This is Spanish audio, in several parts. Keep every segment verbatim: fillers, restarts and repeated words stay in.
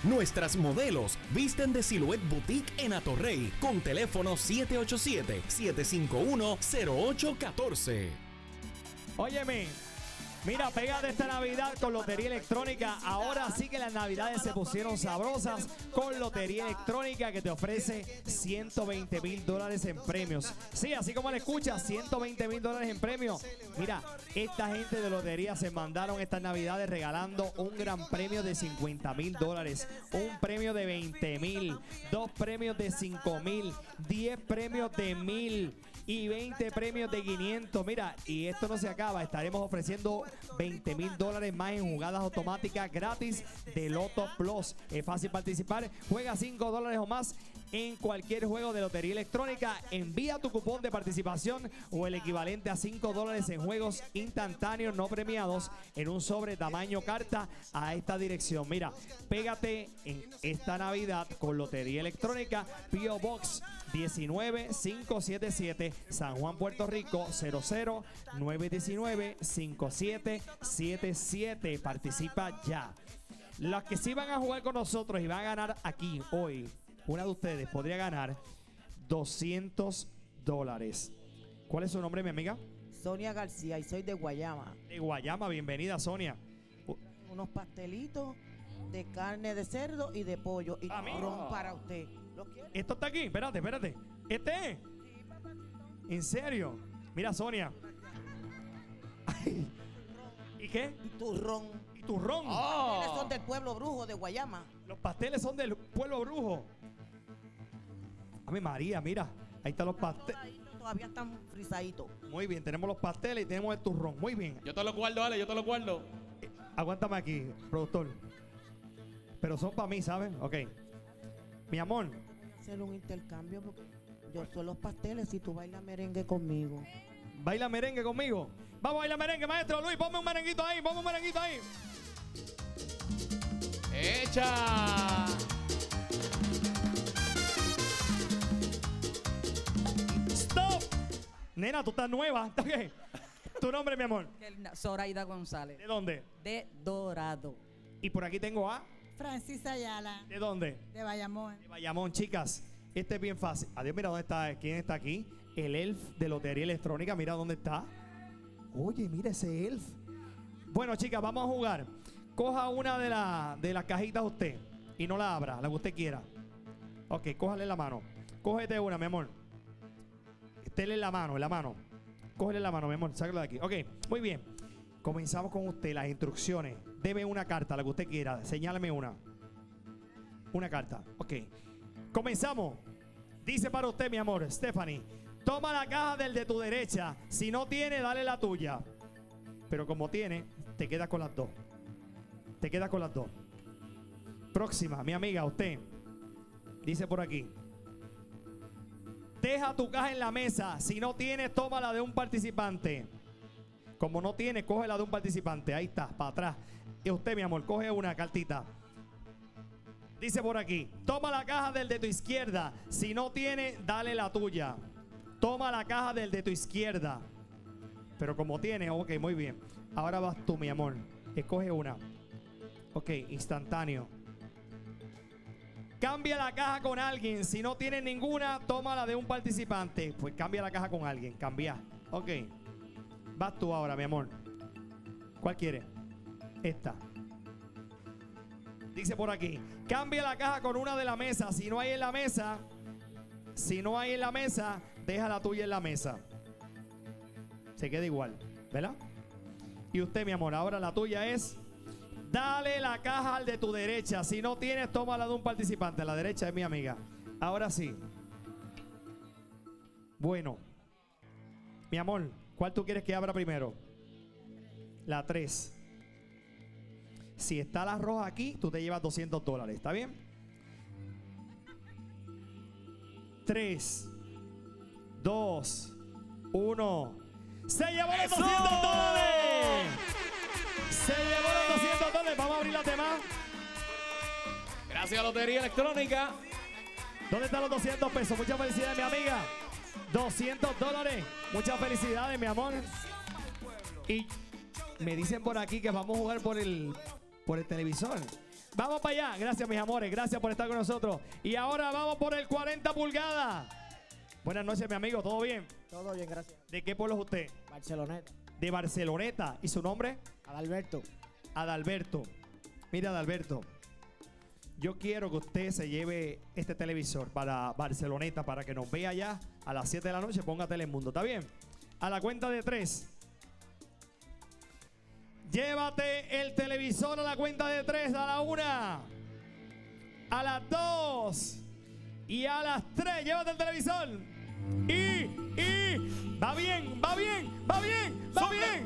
Nuestras modelos visten de Silhouette Boutique en Atorrey con teléfono siete ocho siete, siete cinco uno, cero ocho uno cuatro. Óyeme, mira, pégate esta Navidad con Lotería Electrónica. Ahora sí que las Navidades se pusieron sabrosas con Lotería Electrónica, que te ofrece ciento veinte mil dólares en premios. Sí, así como le escuchas, ciento veinte mil dólares en premios. Mira, esta gente de Lotería se mandaron estas Navidades regalando un gran premio de cincuenta mil dólares, un premio de veinte mil, dos premios de cinco mil, diez premios de mil y veinte premios de quinientos. Mira, y esto no se acaba. Estaremos ofreciendo veinte mil dólares más en jugadas automáticas gratis de Loto Plus. Es fácil participar. Juega cinco dólares o más en cualquier juego de Lotería Electrónica. Envía tu cupón de participación o el equivalente a cinco dólares en juegos instantáneos no premiados en un sobre tamaño carta a esta dirección. Mira, pégate en esta Navidad con Lotería Electrónica. P O Box diecinueve mil quinientos setenta y siete, San Juan, Puerto Rico, cero cero nueve uno nueve, cinco siete siete siete. Participa ya. Las que sí van a jugar con nosotros y van a ganar aquí hoy, una de ustedes podría ganar doscientos dólares. ¿Cuál es su nombre, mi amiga? Sonia García, y soy de Guayama. De Guayama, bienvenida, Sonia. Unos pastelitos de carne de cerdo y de pollo y Ah, ron para usted. ¿Lo quiere? Esto está aquí, espérate, espérate. ¿Este es? ¿En serio? Mira, Sonia. Ay. ¿Y qué? Y turrón. ¿Y turrón? Los pasteles son del pueblo brujo de Guayama. Los pasteles son del pueblo brujo. A mi María, mira. Ahí están los pasteles. Todavía están frisaditos. Muy bien, tenemos los pasteles y tenemos el turrón. Muy bien. Yo te lo guardo, dale, yo te lo guardo. Eh, aguántame aquí, productor. Pero son para mí, ¿sabes? Ok. Mi amor. Hacer un intercambio porque yo soy los pasteles y tú bailas merengue conmigo. ¿Baila merengue conmigo? Vamos a bailar merengue, maestro Luis. Ponme un merenguito ahí, ponme un merenguito ahí. ¡Echa! ¡Stop! Nena, tú estás nueva. Okay. ¿Tu nombre, mi amor? Zoraida González. ¿De dónde? De Dorado. Y por aquí tengo a... Francis Ayala. ¿De dónde? De Bayamón. De Bayamón, chicas. Este es bien fácil. Adiós, mira dónde está. ¿Quién está aquí? El elf de Lotería Electrónica. Mira dónde está. Oye, mira ese elf. Bueno, chicas, vamos a jugar. Coja una de, la, de las cajitas usted y no la abra, la que usted quiera. Ok, cójale la mano. Cógete una, mi amor. Estéle en la mano, en la mano. Cógele la mano, mi amor. Sácala de aquí. Ok, muy bien. Comenzamos con usted, las instrucciones. Deme una carta, la que usted quiera. Señálame una. Una carta. Ok. Comenzamos. Dice para usted, mi amor, Stephanie. Toma la caja del de tu derecha. Si no tiene, dale la tuya. Pero como tiene, te quedas con las dos. Te quedas con las dos. Próxima, mi amiga, usted. Dice por aquí. Deja tu caja en la mesa. Si no tienes, toma la de un participante. Como no tiene, coge la de un participante. Ahí está, para atrás. Y usted, mi amor, coge una cartita. Dice por aquí. Toma la caja del de tu izquierda. Si no tiene, dale la tuya. Toma la caja del de tu izquierda. Pero como tiene, ok, muy bien. Ahora vas tú, mi amor. Escoge una. Ok, instantáneo. Cambia la caja con alguien. Si no tiene ninguna, toma la de un participante. Pues cambia la caja con alguien. Cambia. Ok. Vas tú ahora, mi amor. ¿Cuál quieres? Esta. Dice por aquí. Cambia la caja con una de la mesa. Si no hay en la mesa, si no hay en la mesa, deja la tuya en la mesa. Se queda igual, ¿verdad? Y usted, mi amor, ahora la tuya es... Dale la caja al de tu derecha. Si no tienes, toma la de un participante. La derecha es mi amiga. Ahora sí. Bueno. Mi amor, ¿cuál tú quieres que abra primero? La tres. Si está la roja aquí, tú te llevas doscientos dólares. ¿Está bien? tres, dos, uno. ¡Se llevó los doscientos dólares! Se llevó los doscientos dólares. Vamos a abrir las demás. Gracias a Lotería Electrónica. ¿Dónde están los doscientos pesos? Muchas felicidades, mi amiga. doscientos dólares. Muchas felicidades, mi amor. Y me dicen por aquí que vamos a jugar por el, por el televisor. Vamos para allá. Gracias, mis amores. Gracias por estar con nosotros. Y ahora vamos por el cuarenta pulgadas. Buenas noches, mi amigo. ¿Todo bien? Todo bien, gracias. ¿De qué pueblo es usted? Barceloneta. De Barceloneta. ¿Y su nombre? Adalberto. Adalberto. Mira, Adalberto. Yo quiero que usted se lleve este televisor para Barceloneta para que nos vea allá a las siete de la noche. Ponga Telemundo. ¿Está bien? A la cuenta de tres. Llévate el televisor a la cuenta de tres. A la una. A las dos. Y a las tres. Llévate el televisor. Y, y. Va bien, va bien, va bien, va bien.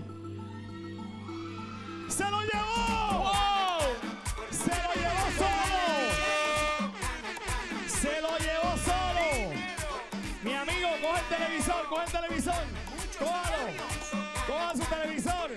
¡Se lo llevó! ¡Wow! ¡Se lo llevó solo! ¡Se lo llevó solo! Mi amigo, coge el televisor, coge el televisor. Cójalo. Coja su televisor.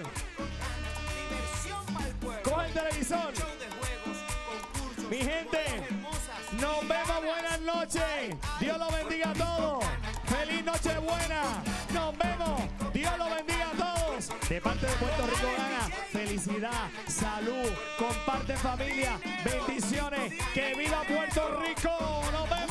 Coge el televisor. Mi gente, nos vemos. Buenas noches. Dios lo bendiga a todos. Feliz noche buena. Nos vemos. Dios lo bendiga a todos. De parte de Puerto Rico Gana, felicidad, salud, comparte familia, bendiciones. Que viva Puerto Rico. Nos vemos.